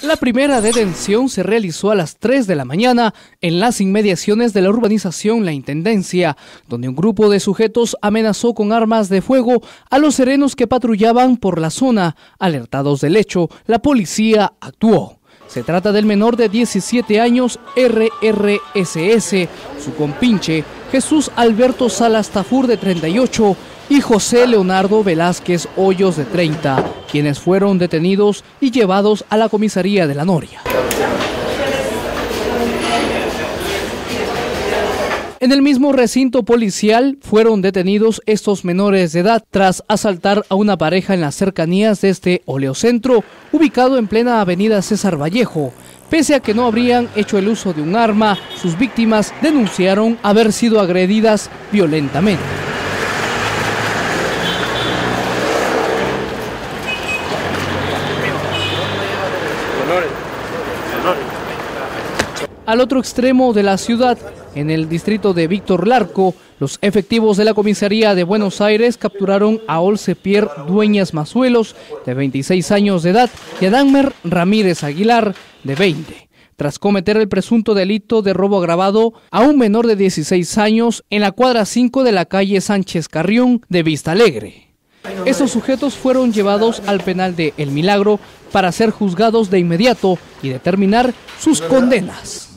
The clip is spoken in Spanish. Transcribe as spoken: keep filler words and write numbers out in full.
La primera detención se realizó a las tres de la mañana en las inmediaciones de la urbanización La Intendencia, donde un grupo de sujetos amenazó con armas de fuego a los serenos que patrullaban por la zona. Alertados del hecho, la policía actuó. Se trata del menor de diecisiete años, R R S S, su compinche, Jesús Alberto Salas Tafur, de treinta y ocho, y José Leonardo Velázquez Hoyos, de treinta, quienes fueron detenidos y llevados a la comisaría de La Noria. En el mismo recinto policial fueron detenidos estos menores de edad tras asaltar a una pareja en las cercanías de este oleocentro, ubicado en plena avenida César Vallejo. Pese a que no habrían hecho el uso de un arma, sus víctimas denunciaron haber sido agredidas violentamente. Al otro extremo de la ciudad, en el distrito de Víctor Larco, los efectivos de la comisaría de Buenos Aires capturaron a Olce Pierre Dueñas Mazuelos, de veintiséis años de edad, y a Danmer Ramírez Aguilar, de veinte, tras cometer el presunto delito de robo agravado a un menor de dieciséis años en la cuadra cinco de la calle Sánchez Carrión de Vista Alegre. Estos sujetos fueron llevados al penal de El Milagro para ser juzgados de inmediato y determinar sus condenas.